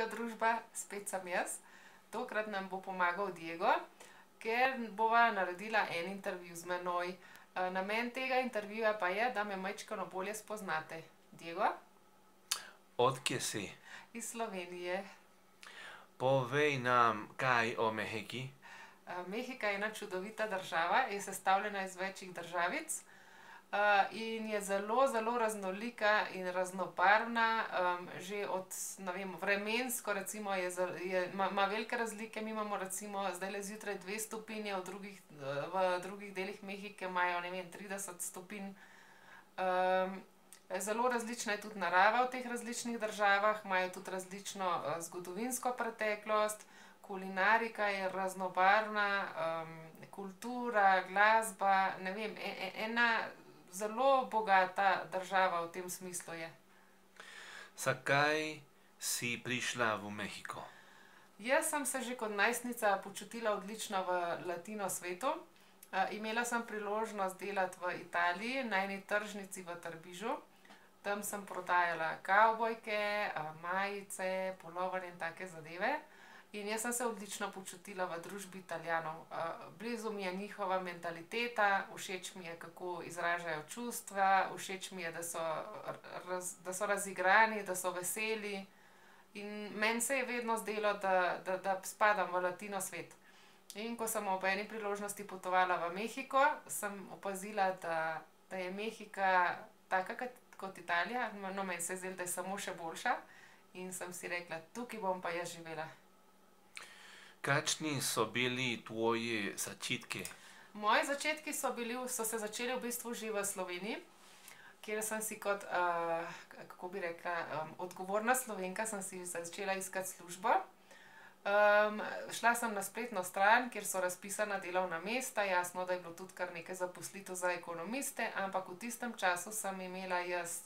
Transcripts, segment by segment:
Radio družba, spet sem jaz. Tokrat nam bo pomagal Diego, ker bova naredila en intervju z menoj. Namen tega intervjuja pa je, da me majčkeno bolje spoznate. Diego? Od kje si? Iz Slovenije. Povej nam kaj o Mehiki. Mehika je ena čudovita država, je sestavljena iz večjih državic. In je zelo, zelo raznolika in raznobarvna, že od, ne vem, vremensko recimo ima velike razlike. Mi imamo recimo zdajle zjutraj 2 stopinji, v drugih delih Mehike imajo, ne vem, 30 stopinj. Zelo različna je tudi narava v teh različnih državah, imajo tudi različno zgodovinsko preteklost, kulinarika je raznobarvna, kultura, glasba, ne vem, ena zelo bogata država v tem smislu je. Zakaj si prišla v Mehiko? Jaz sem se že kot najstnica počutila odlično v latino svetu. Imela sem priložnost delati v Italiji na eni tržnici v Trbižu. Tam sem prodajala kavbojke, majice, puloverje in take zadeve. In jaz sem se odlično počutila v družbi Italijanov. Blizu mi je njihova mentaliteta, všeč mi je, kako izražajo čustva, všeč mi je, da so razigrani, da so veseli. In meni se je vedno zdelo, da spadam v latino svet. In ko sem ob eni priložnosti potovala v Mehiko, sem opazila, da je Mehika taka kot Italija. No, meni se je zdelo, da je samo še boljša. In sem si rekla, tukaj bom pa jaz živela. Kakšni so bili tvoji začetki? Moji začetki so se začeli v bistvu že v Sloveniji, kjer sem si kot, kako bi rekla, odgovorna Slovenka sem si začela iskati službo. Šla sem na spletno stran, kjer so razpisana delovna mesta, jasno, da je bilo tudi kar nekaj zaposlitev za ekonomiste, ampak v tistem času sem imela jaz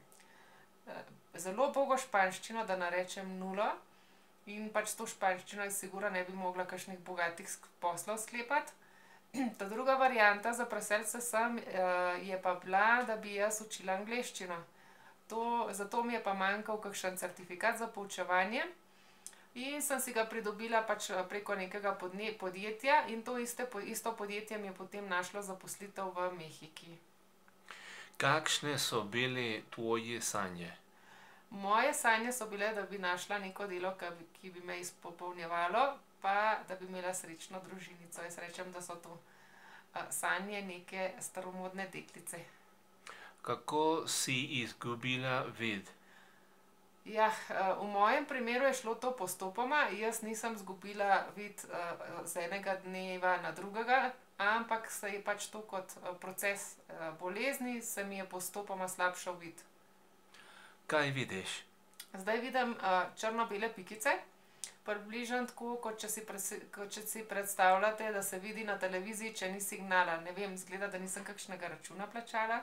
zelo ubogo španščino, da ne rečem nulo. In pač s to španščino jaz sigurno ne bi mogla kakšnih bogatih poslov sklepati. Ta druga varianta za preseliti se sem je pa bila, da bi jaz učila angleščino. Zato mi je pa manjkal kakšen certifikat za poučevanje. In sem si ga pridobila pač preko nekega podjetja in to isto podjetje mi je potem našlo zaposlitev v Mehiki. Kakšne so bile tvoje sanje? Moje sanje so bile, da bi našla neko delo, ki bi me izpopolnjevalo, pa da bi imela srečno družinico. Jaz rečem, da so to sanje neke staromodne deklice. Kako si izgubila vid? Ja, v mojem primeru je šlo to postopoma. Jaz nisem izgubila vid z enega dneva na drugega, ampak se je pač to kot proces bolezni, se mi je postopoma slabšal vid. Kaj vidiš? Zdaj vidim črno-bele pikice, približno tako, kot če si predstavljate, da se vidi na televiziji, če ni signala. Ne vem, izgleda, da nisem kakšnega računa plačala.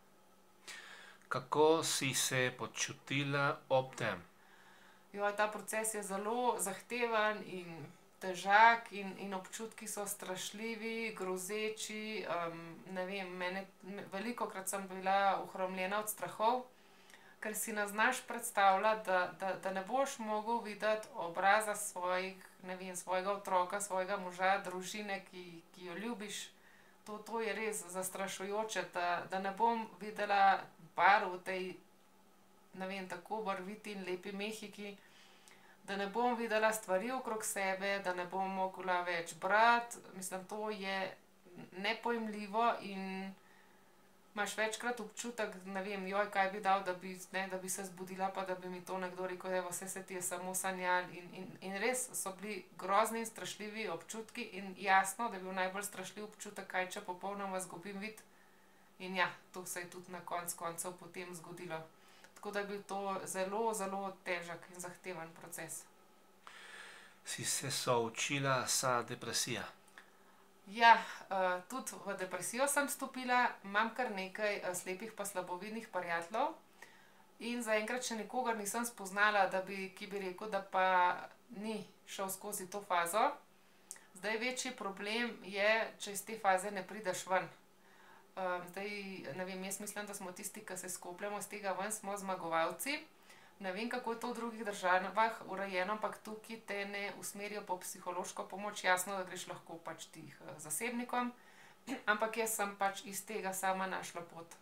Kako si se počutila ob tem? Joj, ta proces je zelo zahteven in težak in občutki so strašljivi, grozeči. Ne vem, velikokrat sem bila ohromljena od strahov, ker si ne znaš predstavljati, da ne boš mogel videti obraza svojega otroka, svojega moža, družine, ki jo ljubiš. To je res zastrašujoče, da ne bom videla barv v tej, ne vem, tako barviti in lepi Mehiki, da ne bom videla stvari okrog sebe, da ne bom mogla več brati. Mislim, to je nepojmljivo in imaš večkrat občutek, ne vem, joj, kaj bi dal, da bi se zbudila, pa da bi mi to nekdo rekel, evo, saj se ti je samo sanjalo. In res so bili grozni in strašljivi občutki in jasno, da je bil najbolj strašljiv občutek, kaj če popolnoma izgubim vid. In ja, to se je tudi na koncu koncev potem zgodilo. Tako da je bil to zelo, zelo težek in zahteven proces. Si se soočila s depresijo? Ja, tudi v depresijo sem stopila, imam kar nekaj slepih pa slabovidnih prijateljev in zaenkrat še nikogar nisem spoznala, ki bi rekel, da pa ni šel skozi to fazo. Zdaj, večji problem je, če iz te faze ne prideš ven. Zdaj, ne vem, jaz mislim, da smo tisti, ki se skopljemo iz tega ven, smo zmagovalci. Ne vem, kako je to v drugih državah urejeno, ampak tukaj te ne usmerijo po psihološko pomoč. Jasno, da greš lahko pač ti k zasebnikom, ampak jaz sem pač iz tega sama našla pot.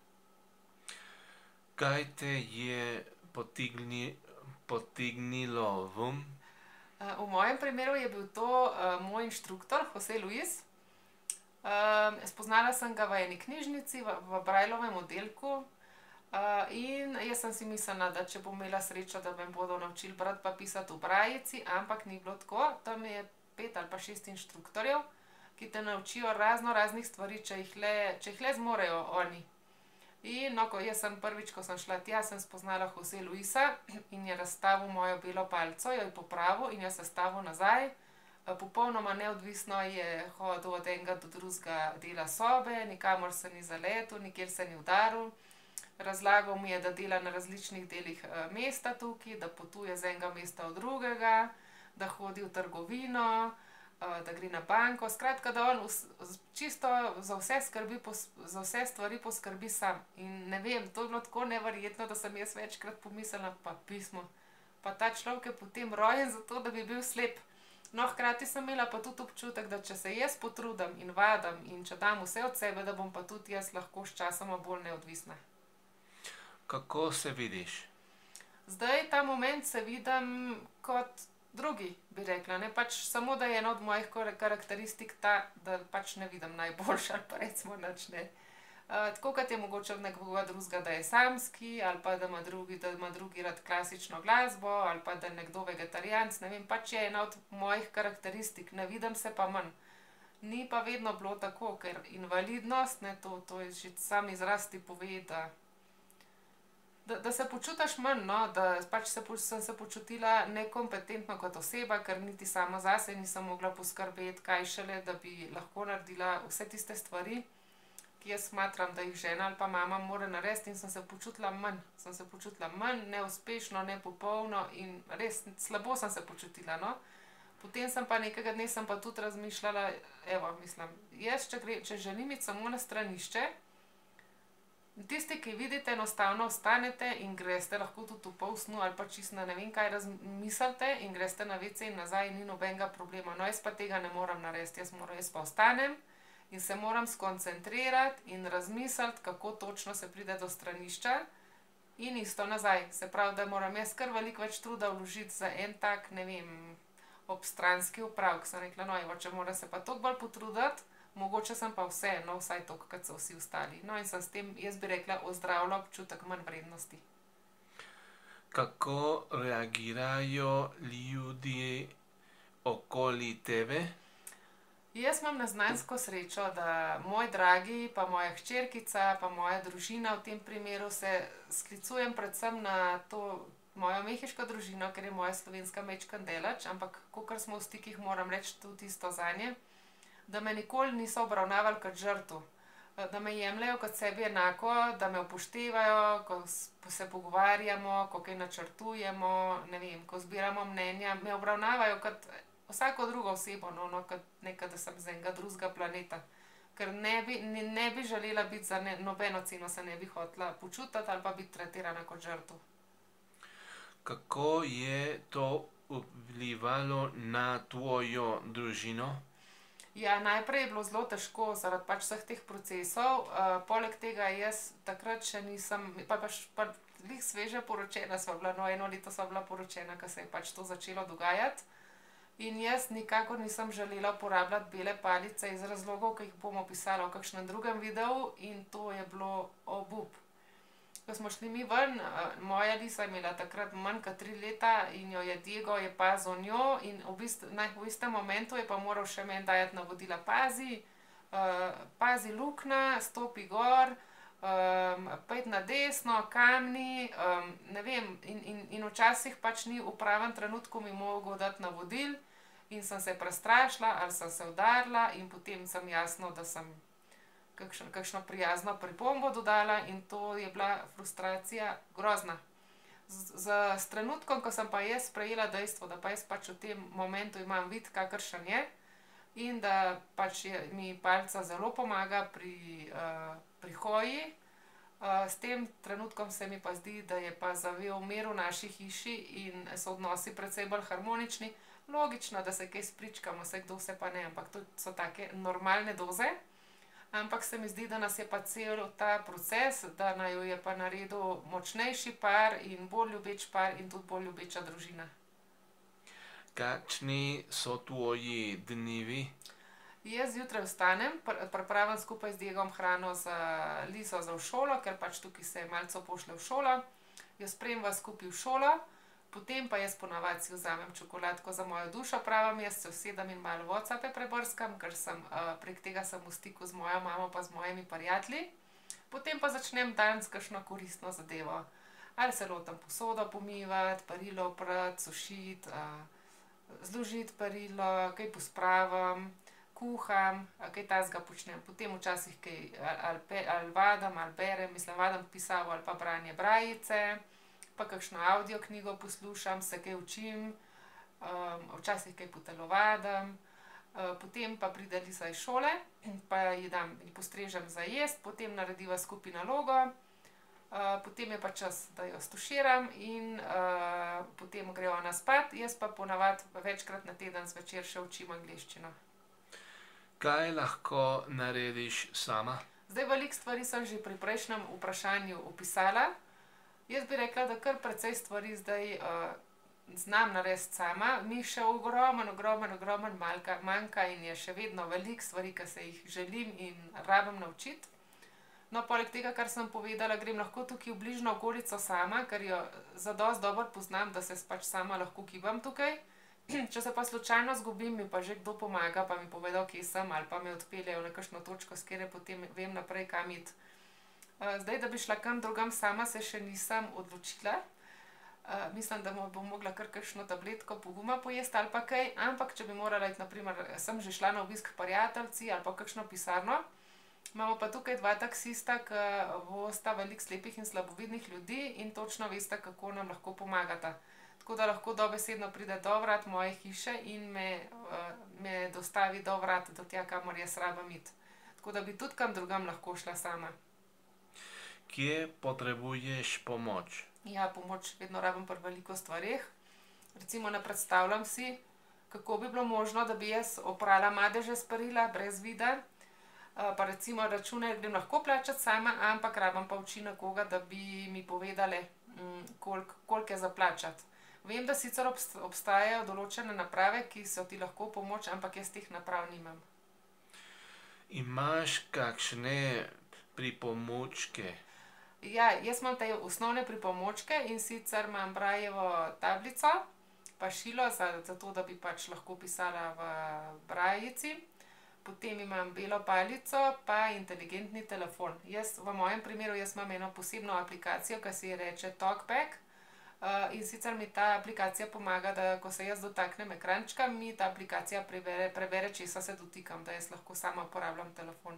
Kaj te je potegnilo ven? V mojem primeru je bil to moj inštruktor, Jose Luis. Spoznala sem ga v eni knjižnici, v Braillovem oddelku. In jaz sem si mislila, da če bom imela srečo, da me bodo naučili brati pa pisati v brajici, ampak ni bilo tako. Tam je 5 ali pa 6 inštruktorjev, ki te naučijo raznih stvari, če jih le zmorejo oni. In no, jaz sem prvič, ko sem šla tja, sem spoznala Jose Luisa in je razstavil mojo belo palico, jo je popravil in jo sestavil nazaj. Popolnoma neodvisno je hodil od enega do drugega dela sobe, nikamor se ni zaletel, nikjer se ni udaril. Razlagal mi je, da dela na različnih delih mesta tukaj, da potuje z enega mesta v drugega, da hodi v trgovino, da gre na banko. Skratka, da on čisto za vse stvari poskrbi sam. In ne vem, to je bilo tako neverjetno, da sem jaz večkrat pomislila, pa pismo. Pa ta človek je potem rojen za to, da bi bil slep. No, hkrati sem imela pa tudi občutek, da če se jaz potrudim in vadim in če dam vse od sebe, da bom pa tudi jaz lahko sčasoma bolj neodvisna. Kako se vidiš? Zdaj, ta moment se vidim kot drugi, bi rekla, ne, pač samo, da je ena od mojih karakteristik ta, da pač ne vidim najboljše ali pa recimo nič ne. Tako kot je mogoče od nekoga drugega, da je samski, ali pa da ima drugi rad klasično glasbo, ali pa da je nekdo vegetarijanec, ne vem, pač je ena od mojih karakteristik, ne vidim se pa manj. Ni pa vedno bilo tako, ker invalidnost, ne, to je že sam izraz ti pove, da se počutiš manj, no, da pač sem se počutila nekompetentno kot oseba, ker niti sama zase nisem mogla poskrbeti, kaj šele, da bi lahko naredila vse tiste stvari, ki jaz smatram, da jih žena ali pa mama mora narediti, in sem se počutila manj. Sem se počutila manj, neuspešno, nepopolno in res slabo sem se počutila, no. Potem sem pa nekega dne sem pa tudi razmišljala, evo, mislim, jaz, če želim iti samo na stranišče, tisti, ki vidite, enostavno vstanete in greste, lahko tudi v pol snu ali pa čisto ne vem kaj razmislite in greste na WC in nazaj in ni nobenega problema. No, jaz pa tega ne moram narediti, jaz pa vstanem in se moram skoncentrirati in razmisliti, kako točno se pride do stranišča in isto nazaj. Se pravi, da moram jaz kar veliko več truda vložiti za en tak, ne vem, obstranski opravek. Sem rekla, no, evo, če moram se pa toliko bolj potruditi, mogoče sem pa vseeno vsaj toliko, kot so vsi ostali. No, in sem s tem, jaz bi rekla, ozdravila občutek manj vrednosti. Kako reagirajo ljudje okoli tebe? Jaz imam neznansko srečo, da moj dragi, pa moja hčerkica, pa moja družina v tem primeru se sklicujem predvsem na to mojo mehiško družino, ker je moja slovenska majčkeno daleč, ampak kakor smo v stikih, moram reči tudi isto zanje, da me nikoli niso obravnavali kot žrtev, da me jemljejo kot sebi enako, da me upoštevajo, ko se pogovarjamo, ko kaj načrtujemo, ne vem, ko zbiramo mnenja, me obravnavajo kot vsako drugo osebo, no, kot nekaj, da sem z enega drugega planeta. Ker ne bi želela biti za nobeno ceno, se ne bi hotela počutiti ali pa biti tretirana kot žrtev. Kako je to vplivalo na tvojo družino? Ja, najprej je bilo zelo težko zaradi pač vseh teh procesov. Poleg tega jaz takrat še nisem, pa glih sveže poročena sva bila, no, 1 leto sva bila poročena, ko se je pač to začelo dogajati. In jaz nikakor nisem želela uporabljati bele palice iz razlogov, ki jih bom opisala v kakšnem drugem videu, in to je bilo obup. Ko smo šli mi ven, moja Lisa je imela takrat manj kot 3 leta in jo je Diego je pazil njo in v istem momentu je pa moral še meni dajati navodila, pazi luknja, stopi gor, pojdi na desno, kamni, ne vem, in včasih pač ni v pravem trenutku mi mogel dati navodil in sem se prestrašila ali sem se udarila in potem sem jasno, da sem kakšno prijazno pripombo dodala in to je bila frustracija grozna. S trenutkom, ko sem pa jaz sprejela dejstvo, da pa jaz pač v tem momentu imam vid, kakršen je, in da pač mi palica zelo pomaga pri hoji, S tem trenutkom se mi pa zdi, da je pa zavel mir v naši hiši in so odnosi precej bolj harmonični. Logično, da se kaj spričkamo, vse kdo se pa ne, ampak to so take normalne doze. Ampak se mi zdi, da nas je pa cel ta proces, da naju je pa naredil močnejši par in bolj ljubeč par in tudi bolj ljubeča družina. Kakšni so tvoji dnevi? Jaz zjutraj vstanem, pripravim skupaj z Diegom hrano za Liso za v šolo, ker pač tukaj se malce pošlje v šolo. Jo spremva skupaj v šolo, potem pa jaz ponavadi si vzamem čokoladko za mojo dušo, pravim, jaz se usedem in malo WhatsAppe prebrskam, ker prek tega sem v stiku z mojo mamo pa z mojimi prijatelji. Potem pa začnem dan s kakšno koristno zadevo. Ali se lotim posodo pomivati, perilo oprati, sušiti, zložiti perilo, kaj pospravim, kuham, kaj takega počnem. Potem včasih kaj ali vadam ali berem, vadam pisavo ali pa branje brajice, pa kakšno avdioknjigo poslušam, se kaj učim, včasih kaj potelovadim. Potem pa pride Lisa iz šole, pa ji postrežem za jesti, potem narediva skupaj nalogo, potem je pa čas, da jo stuširam in potem gre ona spat, jaz pa ponavadi večkrat na teden zvečer še učim angleščino. Kaj lahko narediš sama? Zdaj, veliko stvari sem že pri prejšnjem vprašanju opisala. Jaz bi rekla, da kar precej stvari zdaj znam narediti sama. Mi še ogromen manjka in je še vedno veliko stvari, ki se jih želim in rabim naučiti. No, poleg tega, kar sem povedala, grem lahko tukaj v bližnjo okolico sama, ker jo zadosti dobro poznam, da se pač sama lahko gibam tukaj. Če se pa slučajno izgubim, mi pa že kdo pomaga, pa mi povedal, kje sem, ali pa me odpeljejo na kakšno točko, s katere potem vem naprej, kam iti. Zdaj, da bi šla kam drugam sama, se še nisem odločila. Mislim, da bom mogla kar kakšno tabletko poguma pojesti ali pa kaj, ampak če bi morala iti, na primer, sem že šla na obisk k prijateljici ali pa kakšno pisarno. Imamo pa tukaj dva taksista, ki vozita veliko slepih in slabovidnih ljudi in točno vesta, kako nam lahko pomagata. Tako da lahko dobesedno pride do vrat moje hiše in me dostavi do vrat, do tja, kamor jaz rabim iti. Tako da bi tudi kam drugam lahko šla sama. Kje potrebuješ pomoč? Ja, pomoč vedno rabim pri veliko stvareh. Recimo, ne predstavljam si, kako bi bilo možno, da bi jaz oprala madeže s perila brez vida. Pa recimo račune grem lahko plačati sama, ampak rabim pa oči nekoga, da bi mi povedali, koliko je za plačati. Vem, da sicer obstajajo določene naprave, ki so ti lahko pomoč, ampak jaz teh naprav nimam. Imaš kakšne pripomočke? Ja, jaz imam te osnovne pripomočke, in sicer imam Braillevo tablico, pa šilo, zato da bi pač lahko pisala v brajici. Potem imam belo palico pa inteligentni telefon. V mojem primeru imam eno posebno aplikacijo, ki se ji reče TalkBack. In sicer mi ta aplikacija pomaga, da ko se jaz dotaknem ekrančka, mi ta aplikacija prebere, česa se dotikam, da jaz lahko sama uporabljam telefon.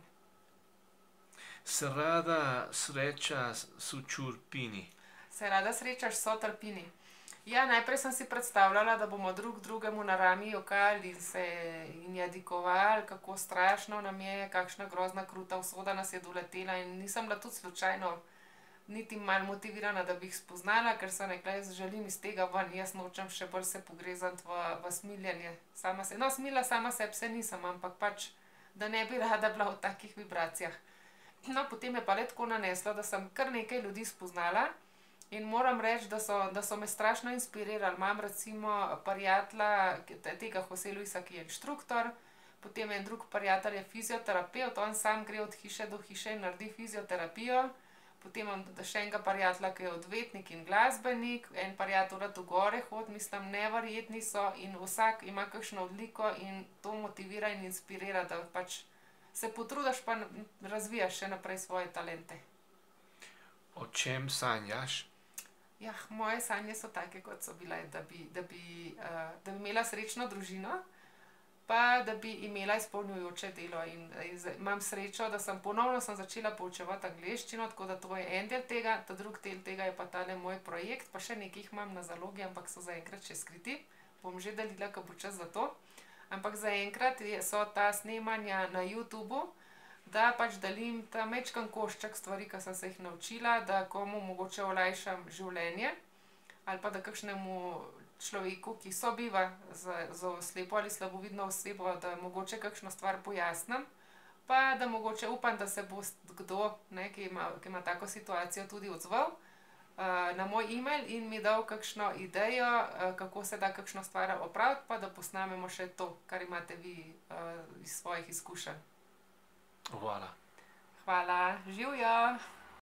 Se rada srečaš s čurpini? Se rada srečaš s sotrpini? Ja, najprej sem si predstavljala, da bomo drug drugemu na rami jokali in jadikovali, kako strašno nam je, kakšna grozna kruta usoda nas je doletela, in nisem bila tudi slučajno niti malo motivirana, da bi jih spoznala, ker sem rekla, jaz želim iz tega ven, jaz nočem še bolj se pogrezati v smiljanje. No, smila sama sebi se nisem, ampak pač, da ne bi rada bila v takih vibracijah. No, potem je pa le tako naneslo, da sem kar nekaj ljudi spoznala. In moram reči, da so me strašno inspirirali. Imam recimo prijatelja, tega Jose Luisa, ki je inštruktor, potem en drug prijatelj je fizioterapevt, on sam gre od hiše do hiše in naredi fizioterapijo. Potem imam še enega prijatelja, ki je odvetnik in glasbenik, en prijatelj rad v gore hodi, neverjetni so, in vsak ima kakšno odliko in to motivira in inspirira, da pač se potrudiš pa razvijaš še naprej svoje talente. O čem sanjaš? Ja, moje sanje so take, kot so bile, da bi imela srečno družino, pa da bi imela izpolnjujoče delo. In imam srečo, da sem ponovno začela poučevati angleščino, tako da to je en del tega, ta drugi del tega je pa tale moj projekt, pa še nekaj jih imam na zalogi, ampak so zaenkrat še skriti. Bom že delila, ko bo čas za to. Ampak zaenkrat so ta snemanja na YouTubu, da pač delim ta majčken košček stvari, ki sem se jih naučila, da komu mogoče olajšam življenje ali pa da kakšnemu človeku, ki sobiva z slepo ali slabovidno osebo, da mogoče kakšno stvar pojasnim, pa da mogoče upam, da se bo kdo, ne, ki ima tako situacijo, tudi odzval na moj e-mail in mi dal kakšno idejo, kako se da kakšno stvar opraviti, pa da posnamemo še to, kar imate vi iz svojih izkušenj. Hvala. Hvala, živjo!